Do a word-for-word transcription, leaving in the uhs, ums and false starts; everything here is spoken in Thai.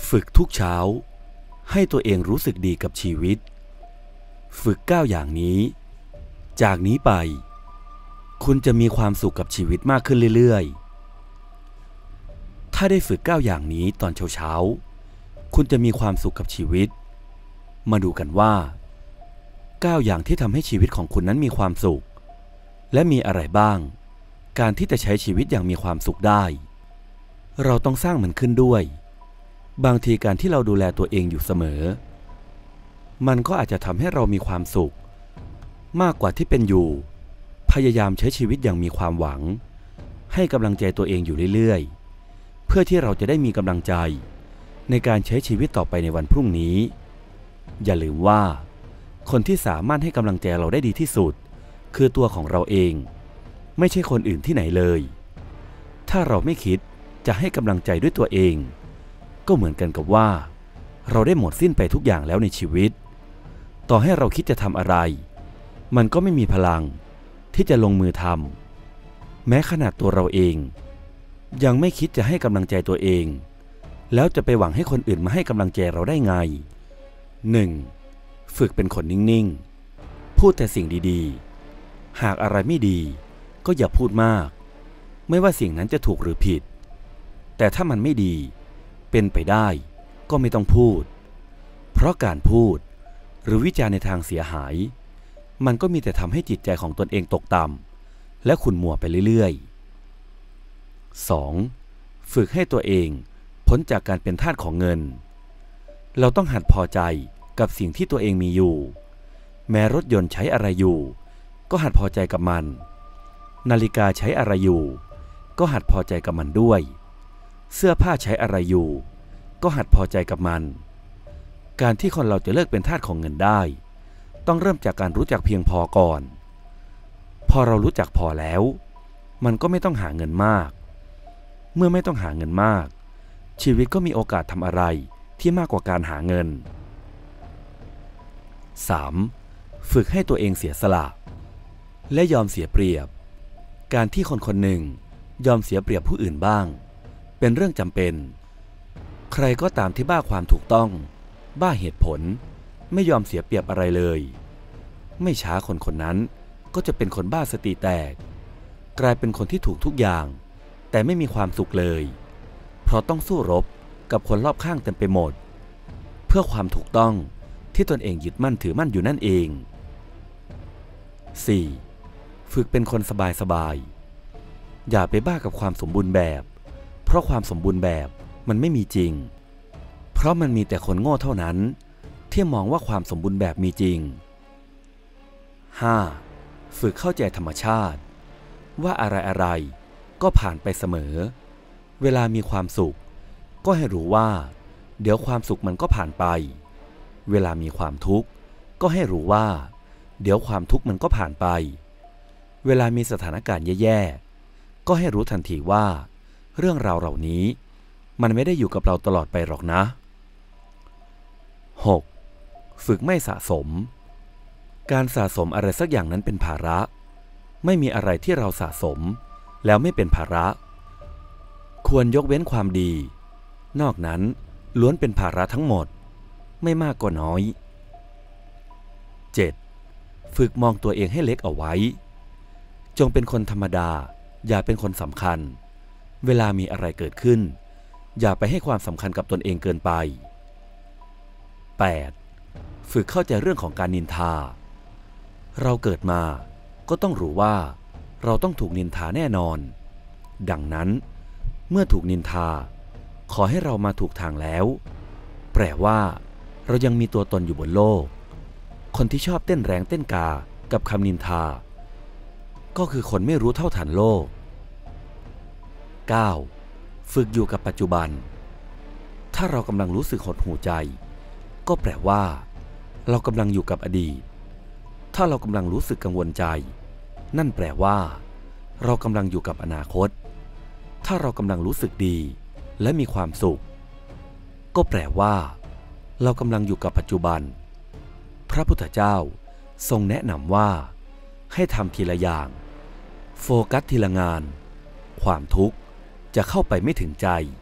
ฝึกทุกเช้าให้ตัวเองรู้สึกดีกับชีวิตฝึกเก้าอย่างนี้จากนี้ไปคุณจะมีความสุขกับชีวิตมากขึ้นเรื่อยๆถ้าได้ฝึกเก้าอย่างนี้ตอนเช้าๆคุณจะมีความสุขกับชีวิตมาดูกันว่าเก้าอย่างที่ทำให้ชีวิตของคุณนั้นมีความสุขและมีอะไรบ้างการที่จะใช้ชีวิตอย่างมีความสุขได้เราต้องสร้างมันขึ้นด้วยบางทีการที่เราดูแลตัวเองอยู่เสมอมันก็อาจจะทำให้เรามีความสุขมากกว่าที่เป็นอยู่พยายามใช้ชีวิตอย่างมีความหวังให้กำลังใจตัวเองอยู่เรื่อยๆเพื่อที่เราจะได้มีกำลังใจในการใช้ชีวิตต่อไปในวันพรุ่งนี้อย่าลืมว่าคนที่สามารถให้กำลังใจเราได้ดีที่สุดคือตัวของเราเองไม่ใช่คนอื่นที่ไหนเลยถ้าเราไม่คิดจะให้กำลังใจด้วยตัวเองก็เหมือนกันกับว่าเราได้หมดสิ้นไปทุกอย่างแล้วในชีวิตต่อให้เราคิดจะทำอะไรมันก็ไม่มีพลังที่จะลงมือทำแม้ขนาดตัวเราเองยังไม่คิดจะให้กำลังใจตัวเองแล้วจะไปหวังให้คนอื่นมาให้กำลังใจเราได้ไง หนึ่ง. ฝึกเป็นคนนิ่งๆพูดแต่สิ่งดีๆหากอะไรไม่ดีก็อย่าพูดมากไม่ว่าสิ่งนั้นจะถูกหรือผิดแต่ถ้ามันไม่ดีเป็นไปได้ก็ไม่ต้องพูดเพราะการพูดหรือวิจารณ์ในทางเสียหายมันก็มีแต่ทำให้จิตใจของตนเองตกต่ำและขุ่นมัวไปเรื่อยๆ สอง. ฝึกให้ตัวเองพ้นจากการเป็นทาสของเงินเราต้องหัดพอใจกับสิ่งที่ตัวเองมีอยู่แม้รถยนต์ใช้อะไรอยู่ก็หัดพอใจกับมันนาฬิกาใช้อะไรอยู่ก็หัดพอใจกับมันด้วยเสื้อผ้าใช้อะไรอยู่ก็หัดพอใจกับมันการที่คนเราจะเลิกเป็นทาสของเงินได้ต้องเริ่มจากการรู้จักเพียงพอก่อนพอเรารู้จักพอแล้วมันก็ไม่ต้องหาเงินมากเมื่อไม่ต้องหาเงินมากชีวิตก็มีโอกาสทำอะไรที่มากกว่าการหาเงิน สาม. ฝึกให้ตัวเองเสียสละและยอมเสียเปรียบการที่คนคนหนึ่งยอมเสียเปรียบผู้อื่นบ้างเป็นเรื่องจำเป็นใครก็ตามที่บ้าความถูกต้องบ้าเหตุผลไม่ยอมเสียเปรียบอะไรเลยไม่ช้าคนคนนั้นก็จะเป็นคนบ้าสติแตกกลายเป็นคนที่ถูกทุกอย่างแต่ไม่มีความสุขเลยเพราะต้องสู้รบกับคนรอบข้างเต็มไปหมดเพื่อความถูกต้องที่ตนเองยึดมั่นถือมั่นอยู่นั่นเอง สี่. ฝึกเป็นคนสบายๆอย่าไปบ้ากับความสมบูรณ์แบบเพราะความสมบูรณ์แบบมันไม่มีจริงเพราะมันมีแต่คนโง่เท่านั้นที่มองว่าความสมบูรณ์แบบมีจริง ห้า. ฝึกเข้าใจธรรมชาติว่าอะไรๆก็ผ่านไปเสมอเวลามีความสุขก็ให้รู้ว่าเดี๋ยวความสุขมันก็ผ่านไปเวลามีความทุกข์ก็ให้รู้ว่าเดี๋ยวความทุกข์มันก็ผ่านไปเวลามีสถานการณ์แย่ๆก็ให้รู้ทันทีว่าเรื่องราวเหล่านี้มันไม่ได้อยู่กับเราตลอดไปหรอกนะ หก. ฝึกไม่สะสมการสะสมอะไรสักอย่างนั้นเป็นภาระไม่มีอะไรที่เราสะสมแล้วไม่เป็นภาระควรยกเว้นความดีนอกนั้นล้วนเป็นภาระทั้งหมดไม่มากก็น้อย เจ็ด. ฝึกมองตัวเองให้เล็กเอาไว้จงเป็นคนธรรมดาอย่าเป็นคนสำคัญเวลามีอะไรเกิดขึ้นอย่าไปให้ความสำคัญกับตนเองเกินไป แปด. ฝึกเข้าใจเรื่องของการนินทาเราเกิดมาก็ต้องรู้ว่าเราต้องถูกนินทาแน่นอนดังนั้นเมื่อถูกนินทาขอให้เรามาถูกทางแล้วแปลว่าเรายังมีตัวตนอยู่บนโลกคนที่ชอบเต้นแรงเต้นกากับคำนินทาก็คือคนไม่รู้เท่าทันโลก เก้า. ฝึกอยู่กับปัจจุบันถ้าเรากำลังรู้สึกหดหู่ใจก็แปลว่าเรากำลังอยู่กับอดีตถ้าเรากำลังรู้สึกกังวลใจนั่นแปลว่าเรากำลังอยู่กับอนาคตถ้าเรากำลังรู้สึกดีและมีความสุขก็แปลว่าเรากำลังอยู่กับปัจจุบันพระพุทธเจ้าทรงแนะนำว่าให้ทำทีละอย่างโฟกัสทีละงานความทุกข์จะเข้าไปไม่ถึงใจ